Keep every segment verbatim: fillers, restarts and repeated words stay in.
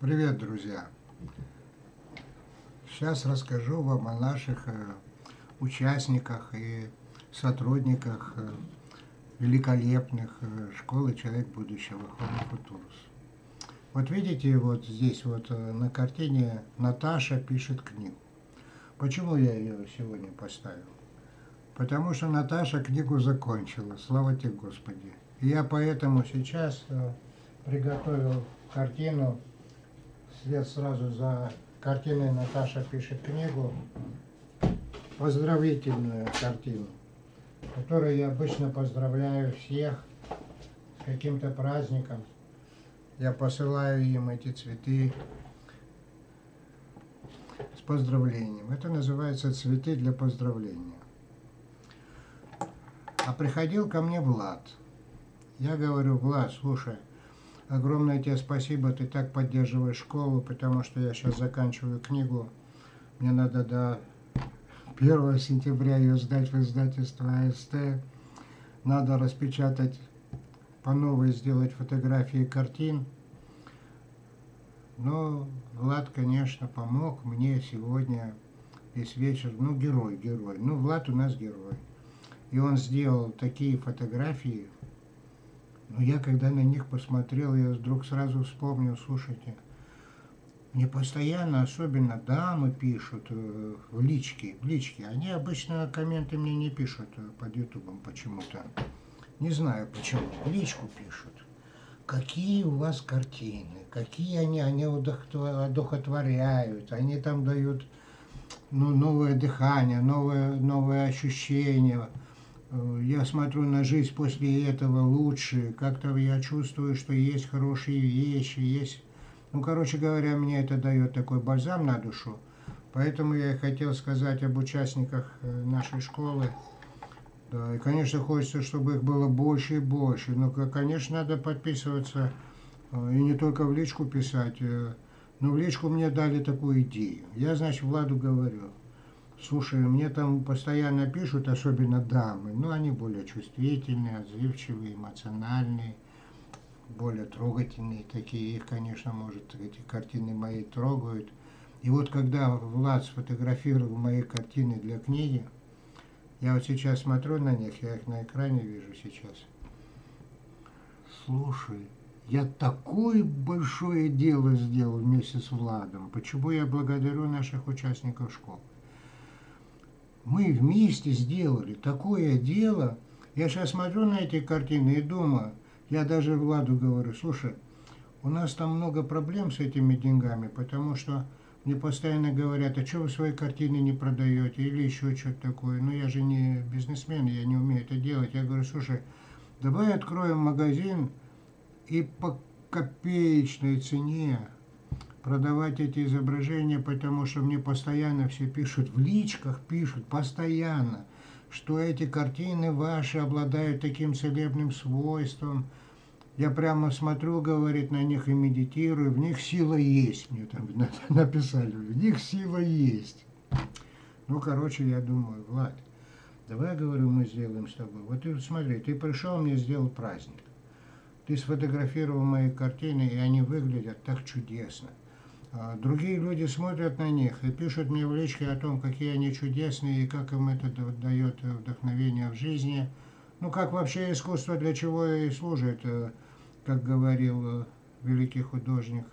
Привет, друзья! Сейчас расскажу вам о наших э, участниках и сотрудниках э, великолепных э, школы «Человек будущего» Homo Futurus. Вот видите, вот здесь вот э, на картине Наташа пишет книгу. Почему я ее сегодня поставил? Потому что Наташа книгу закончила, слава тебе Господи. И я поэтому сейчас э, приготовил картину. Вслед сразу за картиной Наташа пишет книгу, поздравительную картину, которой я обычно поздравляю всех с каким-то праздником. Я посылаю им эти цветы с поздравлением. Это называется цветы для поздравления. А приходил ко мне Влад. Я говорю: Влад, слушай, огромное тебе спасибо, ты так поддерживаешь школу, потому что я сейчас заканчиваю книгу. Мне надо до первого сентября ее сдать в издательство АСТ. Надо распечатать, по новой сделать фотографии картин. Но Влад, конечно, помог мне сегодня весь вечер. Ну, герой, герой. Ну, Влад у нас герой. И он сделал такие фотографии. Но я, когда на них посмотрел, я вдруг сразу вспомнил: слушайте, мне постоянно, особенно дамы, пишут э, в личке, в личке. Они обычно комменты мне не пишут э, под ютубом почему-то. Не знаю почему. В личку пишут. Какие у вас картины, какие они, они одухотворяют, они там дают ну, новое дыхание, новое, новое ощущение. Я смотрю на жизнь после этого лучше, как-то я чувствую, что есть хорошие вещи, есть... Ну, короче говоря, мне это дает такой бальзам на душу. Поэтому я и хотел сказать об участниках нашей школы. Да, и, конечно, хочется, чтобы их было больше и больше. Но, конечно, надо подписываться и не только в личку писать. Но в личку мне дали такую идею. Я, значит, Владу говорю: слушай, мне там постоянно пишут, особенно дамы, но они более чувствительные, отзывчивые, эмоциональные, более трогательные такие. Их, конечно, может, эти картины мои трогают. И вот когда Влад сфотографировал мои картины для книги, я вот сейчас смотрю на них, я их на экране вижу сейчас. Слушай, я такое большое дело сделал вместе с Владом. Почему я благодарю наших участников школы? Мы вместе сделали такое дело. Я сейчас смотрю на эти картины и думаю, я даже Владу говорю: слушай, у нас там много проблем с этими деньгами, потому что мне постоянно говорят: а что вы свои картины не продаете или еще что-то такое. Ну, я же не бизнесмен, я не умею это делать. Я говорю: слушай, давай откроем магазин и по копеечной цене продавать эти изображения, потому что мне постоянно все пишут, в личках пишут постоянно, что эти картины ваши обладают таким целебным свойством. Я прямо смотрю, говорит, на них и медитирую, в них сила есть, мне там написали, в них сила есть. Ну, короче, я думаю: Влад, давай, говорю, мы сделаем с тобой. Вот ты смотри, ты пришел, мне сделал праздник. Ты сфотографировал мои картины, и они выглядят так чудесно. Другие люди смотрят на них и пишут мне в личке о том, какие они чудесные и как им это дает вдохновение в жизни. Ну, как вообще искусство, для чего и служит, как говорил великий художник,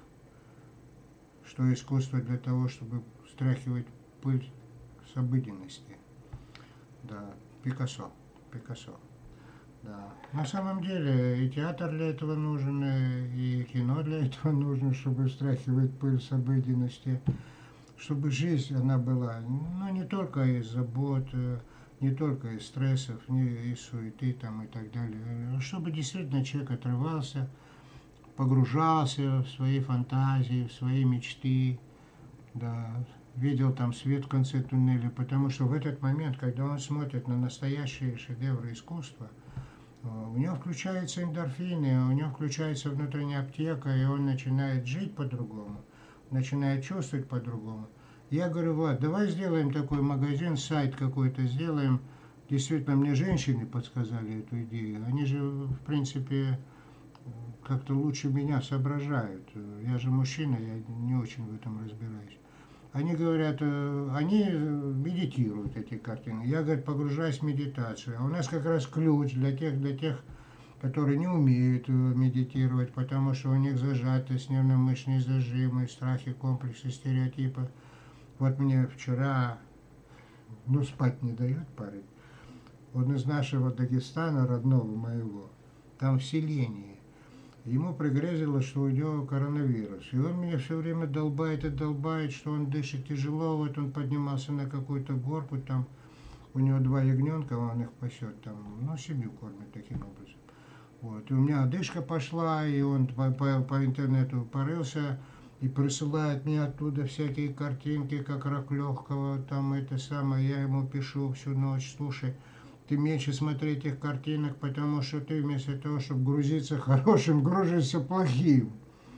что искусство для того, чтобы стряхивать пыль с обыденности. Да, Пикассо, Пикассо. Да. На самом деле и театр для этого нужен, и кино для этого нужно, чтобы стряхивать пыль с обыденности, чтобы жизнь, она была, ну, не только из забот, не только из стрессов, не из суеты там и так далее, чтобы действительно человек отрывался, погружался в свои фантазии, в свои мечты, да, видел там свет в конце туннеля, потому что в этот момент, когда он смотрит на настоящие шедевры искусства, у него включаются эндорфины, у него включается внутренняя аптека, и он начинает жить по-другому, начинает чувствовать по-другому. Я говорю: Влад, давай сделаем такой магазин, сайт какой-то сделаем. Действительно, мне женщины подсказали эту идею. Они же, в принципе, как-то лучше меня соображают. Я же мужчина, я не очень в этом разбираюсь. Они говорят, э, они медитируют эти картины. Я, говорит, погружаюсь в медитацию. А у нас как раз ключ для тех, для тех, которые не умеют э, медитировать, потому что у них зажатость, нервно-мышечные зажимы, страхи, комплексы, стереотипы. Вот мне вчера, ну, спать не дает парень. Он из нашего Дагестана, родного моего, там в селении. Ему пригрезилось, что у него коронавирус. И он меня все время долбает и долбает, что он дышит тяжело. Вот он поднимался на какую-то горку, там у него два ягненка, он их пасет, там, ну, семью кормит таким образом. Вот. И у меня одышка пошла, и он по, по, по интернету порылся и присылает мне оттуда всякие картинки, как рак легкого, там это самое. Я ему пишу всю ночь: слушай, ты меньше смотри этих картинок, потому что ты вместо того, чтобы грузиться хорошим, грузишься плохим.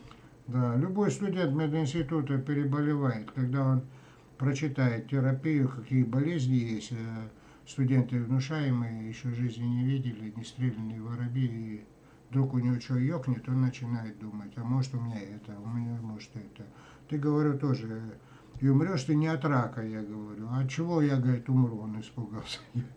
Да, любой студент мединститута переболевает, когда он прочитает терапию, какие болезни есть. Студенты внушаемые, еще жизни не видели, не стрелянные воробьи, и вдруг у него что ёкнет, он начинает думать, а может у меня это, у меня может это. Ты, говорю, тоже, и умрешь ты не от рака, я говорю. А от чего я, говорит, умру? Он испугался.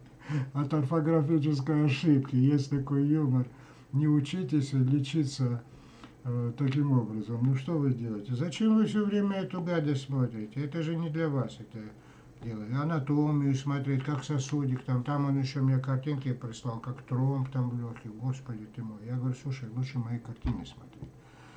От орфографической ошибки. Есть такой юмор. Не учитесь лечиться э, таким образом. Ну что вы делаете? Зачем вы все время эту гадость смотрите? Это же не для вас это делать. Анатомию смотреть, как сосудик там. Там он еще мне картинки прислал, как тромб там в легких. Господи ты мой. Я говорю, слушай, лучше мои картины смотри.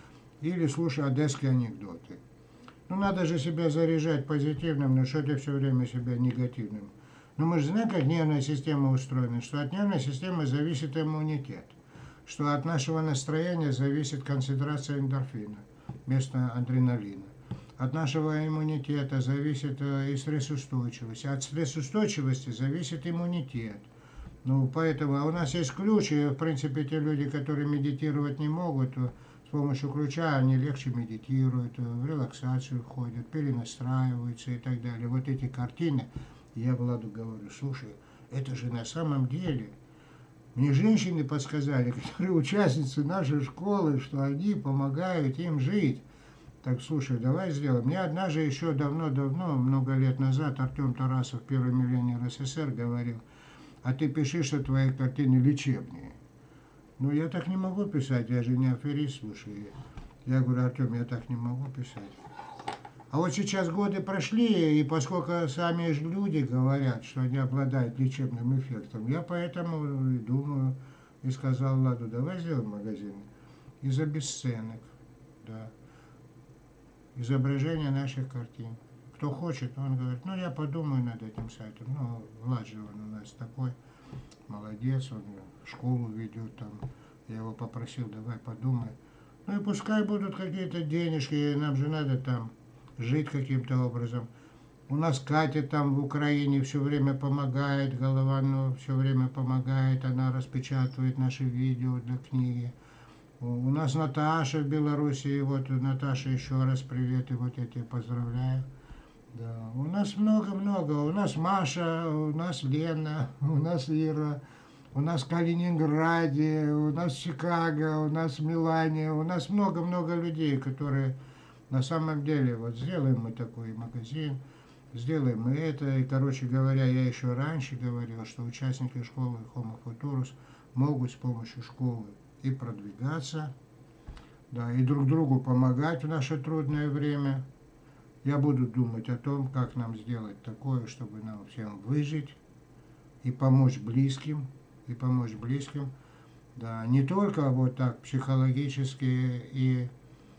Или слушай одесские анекдоты. Ну надо же себя заряжать позитивным, но что ты все время себя негативным. Но мы же знаем, как нервная система устроена, что от нервной системы зависит иммунитет, что от нашего настроения зависит концентрация эндорфина вместо адреналина. От нашего иммунитета зависит и стрессоустойчивость. От стрессоустойчивости зависит иммунитет. Ну, поэтому а у нас есть ключ, и, в принципе, те люди, которые медитировать не могут, с помощью ключа они легче медитируют, в релаксацию входят, перенастраиваются и так далее. Вот эти картины. Я Владу говорю, слушай, это же на самом деле, мне женщины подсказали, которые участницы нашей школы, что они помогают им жить. Так, слушай, давай сделаем. Мне однажды еще давно-давно, много лет назад, Артем Тарасов, первый миллионер СССР, говорил, а ты пиши, что твои картины лечебные. Ну, я так не могу писать, я же не аферист, слушай. Я говорю, Артем, я так не могу писать. А вот сейчас годы прошли, и поскольку сами же люди говорят, что они обладают лечебным эффектом, я поэтому и думаю, и сказал Ладу, давай сделаем магазин из обесценок, да, изображения наших картин. Кто хочет, он говорит, ну я подумаю над этим сайтом. Ну, Влад же он у нас такой, молодец, он школу ведет там. Я его попросил, давай подумай. Ну и пускай будут какие-то денежки, нам же надо там жить каким-то образом. У нас Катя там в Украине все время помогает, Голованова все время помогает, она распечатывает наши видео для книги. У нас Наташа в Беларуси, вот Наташа, еще раз привет, и вот я тебя поздравляю. Да. У нас много-много, у нас Маша, у нас Лена, у нас Ира, у нас в Калининграде, у нас в Чикаго, у нас в Милане, у нас много-много людей, которые на самом деле, вот сделаем мы такой магазин, сделаем мы это. И, короче говоря, я еще раньше говорил, что участники школы Homo Futurus могут с помощью школы и продвигаться, да, и друг другу помогать в наше трудное время. Я буду думать о том, как нам сделать такое, чтобы нам всем выжить и помочь близким, и помочь близким, да, не только вот так психологически и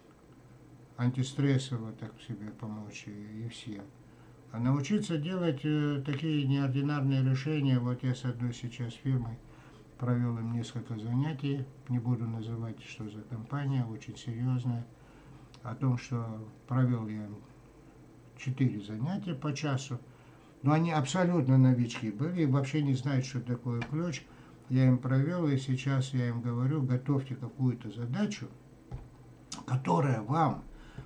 антистрессово так себе помочь и, и всем. А научиться делать э, такие неординарные решения. Вот я с одной сейчас фирмой провел им несколько занятий. Не буду называть, что за компания, очень серьезная. О том, что провел я им четыре занятия по часу. Но они абсолютно новички были и вообще не знают, что такое ключ. Я им провел, и сейчас я им говорю, готовьте какую-то задачу, которая вам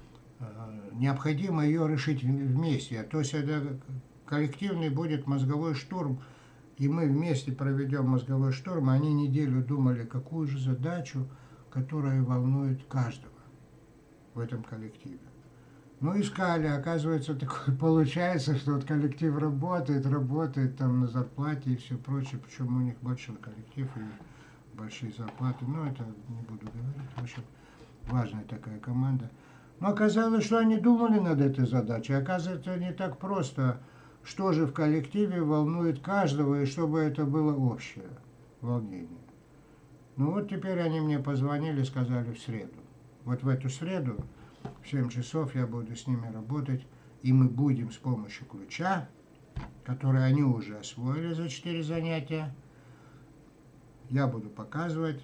необходимо ее решить вместе. То есть это коллективный будет мозговой штурм, и мы вместе проведем мозговой штурм. Они неделю думали, какую же задачу которая волнует каждого в этом коллективе. Ну, искали, оказывается, такое получается, что вот коллектив работает, работает там на зарплате и все прочее, причем у них большой коллектив и большие зарплаты, но это не буду говорить, в общем, важная такая команда. Но оказалось, что они думали над этой задачей, оказывается, не так просто, что же в коллективе волнует каждого, и чтобы это было общее волнение. Ну вот теперь они мне позвонили, сказали в среду. Вот в эту среду в семь часов я буду с ними работать, и мы будем с помощью ключа, который они уже освоили за четыре занятия, я буду показывать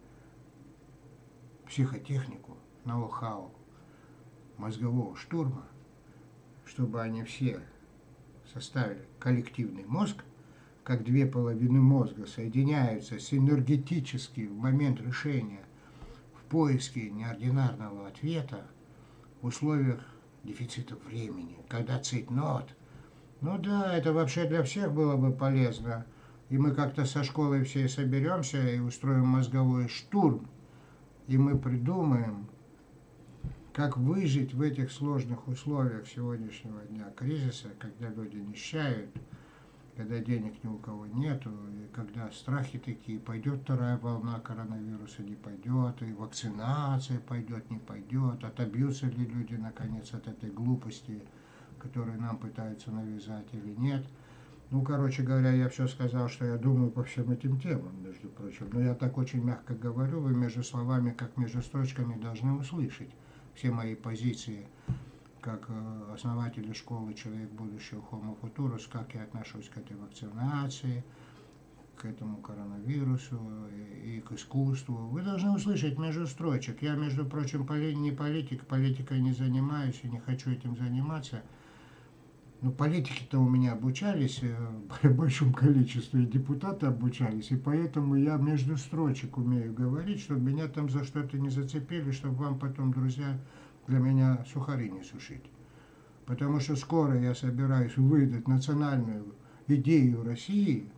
психотехнику, ноу-хау мозгового штурма, чтобы они все составили коллективный мозг, как две половины мозга соединяются синергетически в момент решения в поиске неординарного ответа, в условиях дефицита времени, когда цейтнот. Ну да, это вообще для всех было бы полезно. И мы как-то со школой все соберемся и устроим мозговой штурм. И мы придумаем, как выжить в этих сложных условиях сегодняшнего дня кризиса, когда люди нищают, когда денег ни у кого нету, и когда страхи такие, пойдет вторая волна коронавируса, не пойдет, и вакцинация пойдет, не пойдет, отобьются ли люди, наконец, от этой глупости, которую нам пытаются навязать или нет. Ну, короче говоря, я все сказал, что я думаю по всем этим темам, между прочим. Но я так очень мягко говорю, вы между словами, как между строчками, должны услышать все мои позиции, как основатели школы «Человек будущего» Homo Futurus, как я отношусь к этой вакцинации, к этому коронавирусу и, и к искусству. Вы должны услышать между строчек. Я, между прочим, не политик, политикой не занимаюсь и не хочу этим заниматься. Но политики-то у меня обучались в большом количестве, и депутаты обучались, и поэтому я между строчек умею говорить, чтобы меня там за что-то не зацепили, чтобы вам потом, друзья, для меня сухари не сушить. Потому что скоро я собираюсь выдать национальную идею России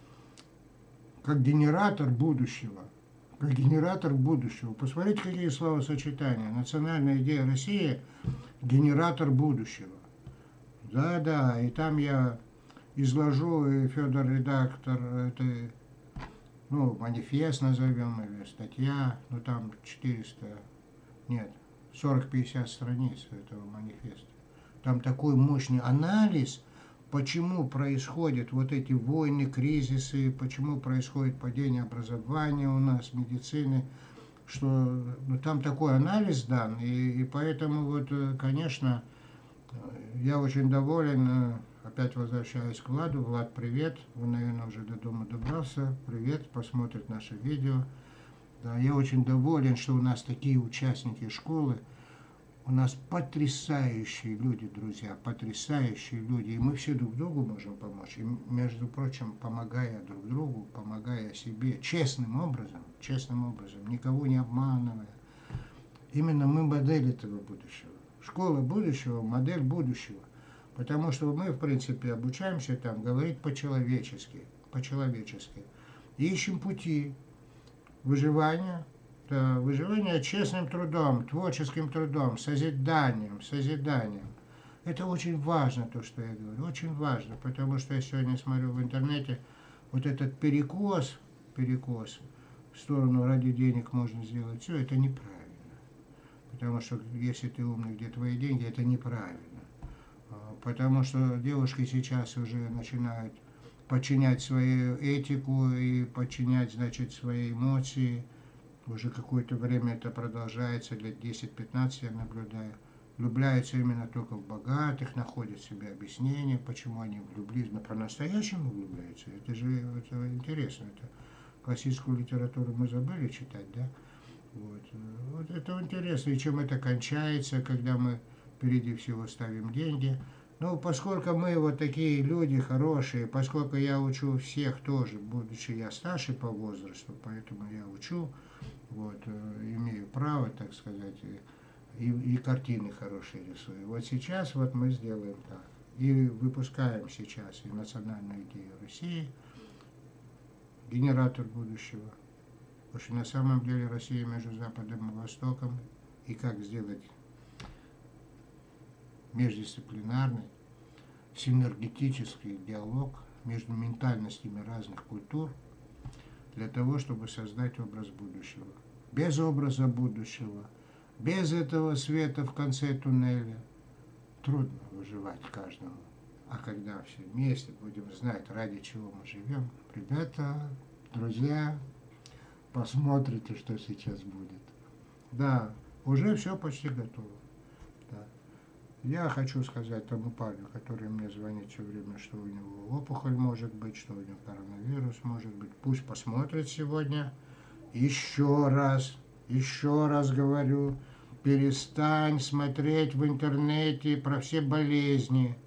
как генератор будущего. Как генератор будущего. Посмотрите, какие словосочетания. Национальная идея России – генератор будущего. Да-да, и там я изложу, и Федор редактор, это, ну, манифест назовем, или статья, ну там четыреста, нет, сорок-пятьдесят страниц этого манифеста. Там такой мощный анализ, почему происходят вот эти войны, кризисы, почему происходит падение образования у нас, медицины, что ну, там такой анализ дан, и, и поэтому вот, конечно, я очень доволен, опять возвращаюсь к Владу. Влад, привет, вы, наверное, уже до дома добрался, привет, посмотрит наше видео. Да, я очень доволен, что у нас такие участники школы, у нас потрясающие люди, друзья, потрясающие люди, и мы все друг другу можем помочь, и, между прочим, помогая друг другу, помогая себе, честным образом, честным образом, никого не обманывая. Именно мы модель этого будущего. Школа будущего, модель будущего. Потому что мы, в принципе, обучаемся там говорить по-человечески, по-человечески. Ищем пути выживания, да, выживания честным трудом, творческим трудом, созиданием, созиданием. Это очень важно, то, что я говорю, очень важно, потому что я сегодня смотрю в интернете, вот этот перекос, перекос в сторону ради денег можно сделать все, это неправильно. Потому что если ты умный, где твои деньги, это неправильно. Потому что девушки сейчас уже начинают подчинять свою этику и подчинять, значит, свои эмоции. Уже какое-то время это продолжается, лет десять-пятнадцать я наблюдаю. Влюбляются именно только в богатых, находят себе объяснение, почему они влюблились, но по-настоящему влюбляются. Это же это интересно. Это классическую литературу мы забыли читать, да? Вот. Вот это интересно, и чем это кончается, когда мы впереди всего ставим деньги. Ну, поскольку мы вот такие люди хорошие, поскольку я учу всех тоже, будучи я старше по возрасту, поэтому я учу, вот, имею право, так сказать, и, и картины хорошие рисую. Вот сейчас вот мы сделаем так. И выпускаем сейчас и национальную идею России, генератор будущего, Потому что на самом деле Россия между Западом и Востоком, и как сделать междисциплинарный, синергетический диалог между ментальностями разных культур для того, чтобы создать образ будущего. Без образа будущего, без этого света в конце туннеля трудно выживать каждому. А когда все вместе будем знать, ради чего мы живем, ребята, друзья, посмотрите, что сейчас будет. Да, уже все почти готово. Да. Я хочу сказать тому парню, который мне звонит все время, что у него опухоль может быть, что у него коронавирус может быть. Пусть посмотрит сегодня. Еще раз, еще раз говорю, перестань смотреть в интернете про все болезни.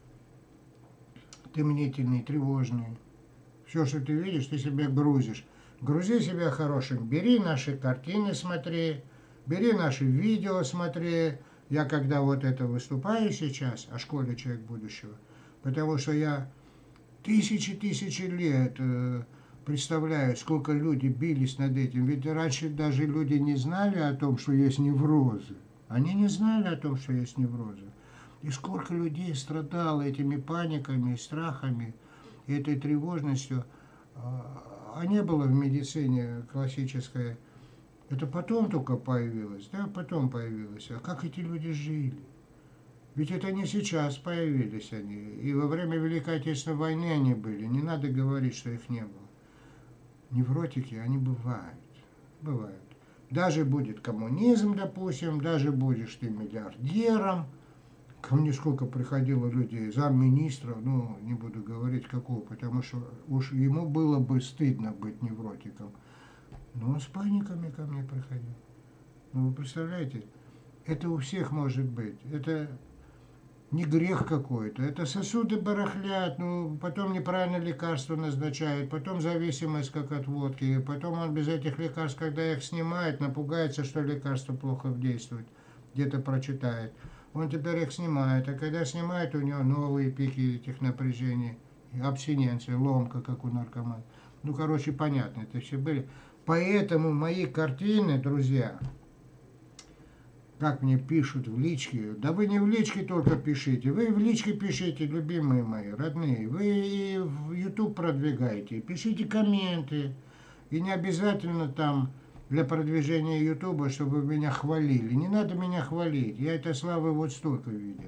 Ты мнительный, тревожный. Все, что ты видишь, ты себе грузишь. Грузи себя хорошим. Бери наши картины, смотри. Бери наши видео, смотри. Я когда вот это выступаю сейчас о школе «Человек будущего», потому что я тысячи-тысячи лет э, представляю, сколько люди бились над этим. Ведь раньше даже люди не знали о том, что есть неврозы. Они не знали о том, что есть неврозы. И сколько людей страдало этими паниками, страхами, этой тревожностью. А не было в медицине классической. Это потом только появилось, да, потом появилось. А как эти люди жили? Ведь это не сейчас появились они. И во время Великой Отечественной войны они были. Не надо говорить, что их не было. Невротики, они бывают. Бывают. Даже будет коммунизм, допустим, даже будешь ты миллиардером. Ко мне сколько приходило людей, замминистра, ну, не буду говорить какого, потому что уж ему было бы стыдно быть невротиком. Но он с паниками ко мне приходил. Ну, вы представляете, это у всех может быть. Это не грех какой-то. Это сосуды барахлят, ну, потом неправильно лекарства назначают, потом зависимость как от водки, потом он без этих лекарств, когда их снимает, напугается, что лекарство плохо действует, где-то прочитает. Он теперь их снимает, а когда снимает, у него новые пики этих напряжений, абстиненция, ломка, как у наркомана. Ну, короче, понятно, это все были. Поэтому мои картины, друзья, как мне пишут в личке, да вы не в личке только пишите, вы в личке пишите, любимые мои, родные, вы и в YouTube продвигаете, пишите комменты, и не обязательно там для продвижения Ютуба, чтобы вы меня хвалили. Не надо меня хвалить, я этой славы вот столько видел.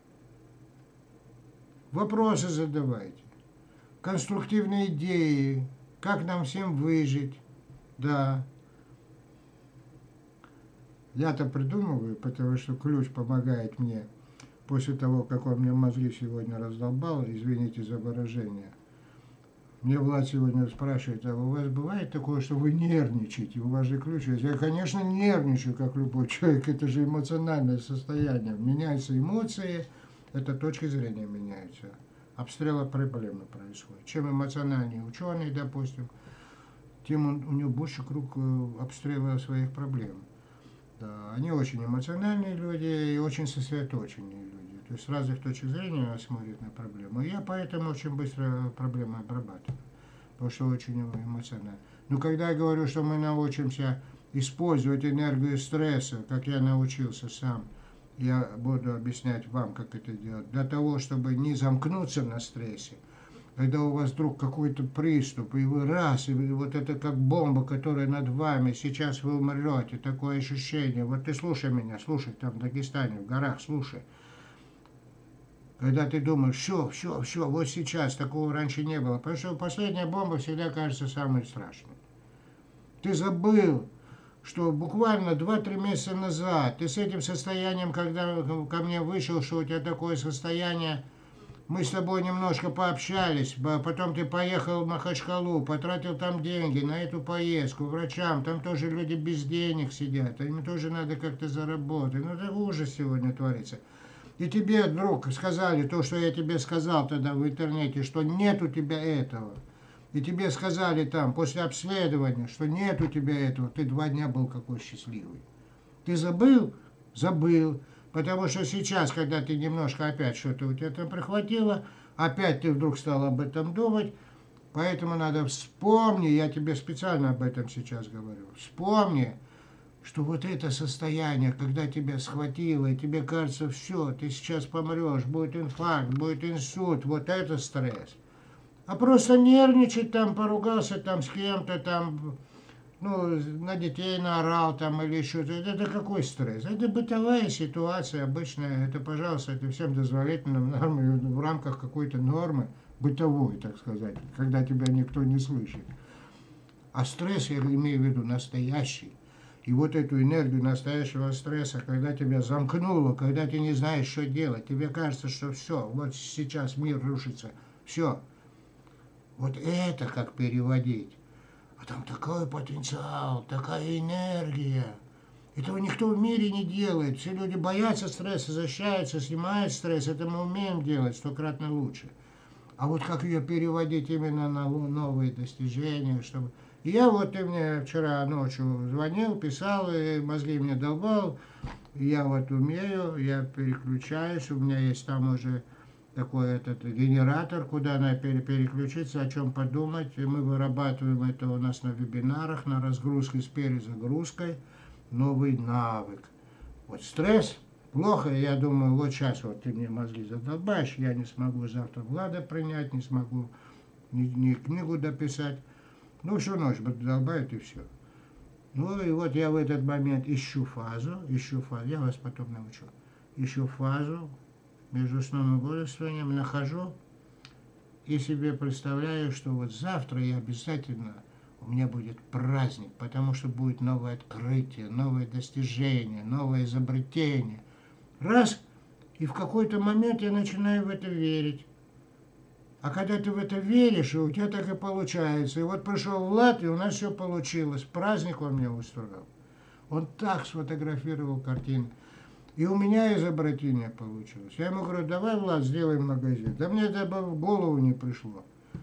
Вопросы задавайте, конструктивные идеи, как нам всем выжить, да. Я-то придумываю, потому что ключ помогает мне после того, как он мне мозги сегодня раздолбал, извините за выражение. Мне Влад сегодня спрашивает, а у вас бывает такое, что вы нервничаете, у вас же ключ есть? Я, конечно, нервничаю, как любой человек, это же эмоциональное состояние. Меняются эмоции, это точки зрения меняются. Обстрела проблемно происходит. Чем эмоциональнее ученый, допустим, тем он, у него больше круг обстрела своих проблем. Да, они очень эмоциональные люди и очень сосредоточенные люди. То есть с разных точек зрения смотрят на проблему. И я поэтому очень быстро проблемы обрабатываю, потому что очень эмоционально. Но когда я говорю, что мы научимся использовать энергию стресса, как я научился сам, я буду объяснять вам, как это делать, для того, чтобы не замкнуться на стрессе, когда у вас вдруг какой-то приступ, и вы раз, и вы, вот это как бомба, которая над вами, сейчас вы умрете, такое ощущение. Вот ты слушай меня, слушай, там в Дагестане, в горах, слушай. Когда ты думаешь, все, все, все, вот сейчас, такого раньше не было. Потому что последняя бомба всегда кажется самой страшной. Ты забыл, что буквально два-три месяца назад ты с этим состоянием, когда ко мне вышел, что у тебя такое состояние, мы с тобой немножко пообщались, потом ты поехал в Махачкалу, потратил там деньги на эту поездку, врачам, там тоже люди без денег сидят, им тоже надо как-то заработать. Ну, это ужас сегодня творится. И тебе вдруг сказали то, что я тебе сказал тогда в интернете, что нет у тебя этого. И тебе сказали там, после обследования, что нет у тебя этого. Ты два дня был какой счастливый. Ты забыл? Забыл. Потому что сейчас, когда ты немножко опять что-то у тебя там прихватило, опять ты вдруг стал об этом думать, Поэтому надо вспомни, я тебе специально об этом сейчас говорю, вспомни, что вот это состояние, когда тебя схватило, и тебе кажется, все, ты сейчас помрешь, будет инфаркт, будет инсульт, вот это стресс. А просто нервничать там, поругался там с кем-то, там, ну, на детей наорал там или еще-то, это какой стресс? Это бытовая ситуация обычная, это, пожалуйста, это всем дозволительно в, норме, в рамках какой-то нормы, бытовой, так сказать, когда тебя никто не слышит. А стресс, я имею в виду, настоящий. И вот эту энергию настоящего стресса, когда тебя замкнуло, когда ты не знаешь, что делать, тебе кажется, что все, вот сейчас мир рушится, все. Вот это как переводить. А там такой потенциал, такая энергия. Этого никто в мире не делает. Все люди боятся стресса, защищаются, снимают стресс. Это мы умеем делать стократно лучше. А вот как ее переводить именно на новые достижения, чтобы... И я вот, ты мне вчера ночью звонил, писал, и мозги мне долбал. Я вот умею, я переключаюсь, у меня есть там уже такой этот генератор, куда надо переключиться, о чем подумать. И мы вырабатываем это у нас на вебинарах, на разгрузке с перезагрузкой. Новый навык. Вот стресс. Плохо, я думаю, вот сейчас вот ты мне мозги задолбаешь, я не смогу завтра Влада принять, не смогу ни, ни книгу дописать. Ну, всю ночь долбает и все. Ну, и вот я в этот момент ищу фазу, ищу фазу, я вас потом научу. Ищу фазу между сном и бодрствованием, нахожу и себе представляю, что вот завтра я обязательно, у меня будет праздник, потому что будет новое открытие, новое достижение, новое изобретение. Раз, и в какой-то момент я начинаю в это верить. А когда ты в это веришь, у тебя так и получается. И вот пришел Влад, и у нас все получилось. Праздник он мне устроил. Он так сфотографировал картины. И у меня изобретение получилось. Я ему говорю, давай, Влад, сделаем магазин. Да мне это в голову не пришло.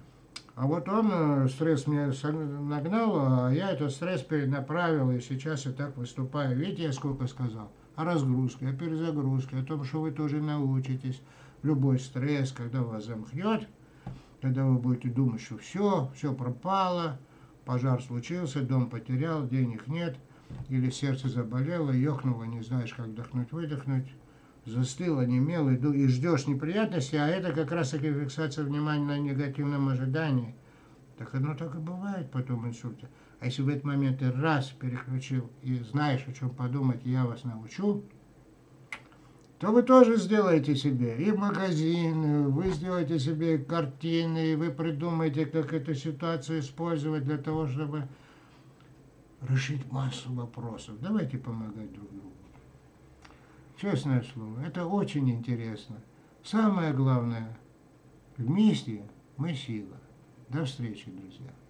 А вот он стресс мне нагнал, а я этот стресс перенаправил, и сейчас я так выступаю. Видите, я сколько сказал? О разгрузке, о перезагрузке, о том, что вы тоже научитесь. Любой стресс, когда вас замкнет, когда вы будете думать, что все, все пропало, пожар случился, дом потерял, денег нет, или сердце заболело, ёкнуло, не знаешь, как вдохнуть, выдохнуть, застыл, онемел, и, и ждешь неприятностей, а это как раз таки фиксация внимания на негативном ожидании. Так оно так и бывает потом инсульта. А если в этот момент ты раз переключил и знаешь, о чем подумать, и я вас научу, то вы тоже сделаете себе и магазин, вы сделаете себе картины, и вы придумаете, как эту ситуацию использовать для того, чтобы решить массу вопросов. Давайте помогать друг другу. Честное слово, это очень интересно. Самое главное, вместе мы сила. До встречи, друзья.